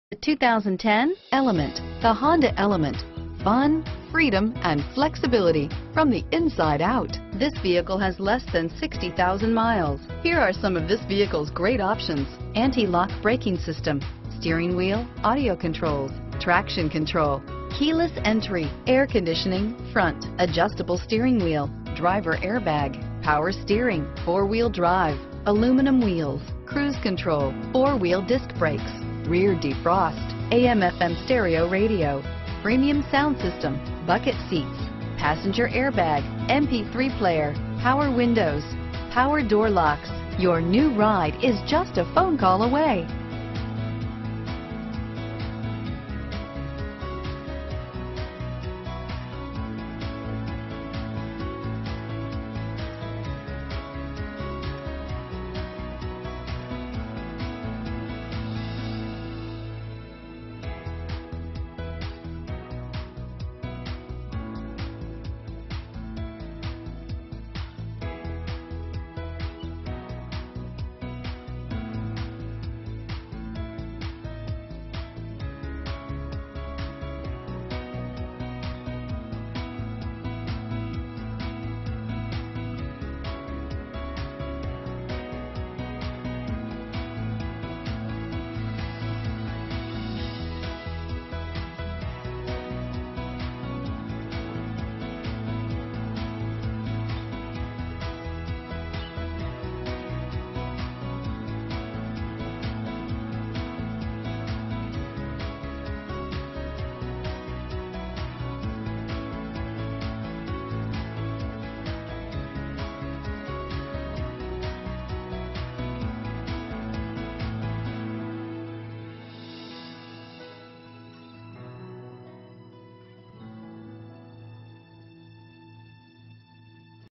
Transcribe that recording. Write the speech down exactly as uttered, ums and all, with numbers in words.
The two thousand ten Element. The Honda Element. Fun, freedom, and flexibility from the inside out. This vehicle has less than sixty thousand miles. Here are some of this vehicle's great options: anti-lock braking system, steering wheel audio controls, traction control, keyless entry, air conditioning, front, adjustable steering wheel, driver airbag, power steering, four-wheel drive, aluminum wheels, cruise control, four-wheel disc brakes, rear defrost, A M F M stereo radio, premium sound system, bucket seats, passenger airbag, M P three player, power windows, power door locks. Your new ride is just a phone call away.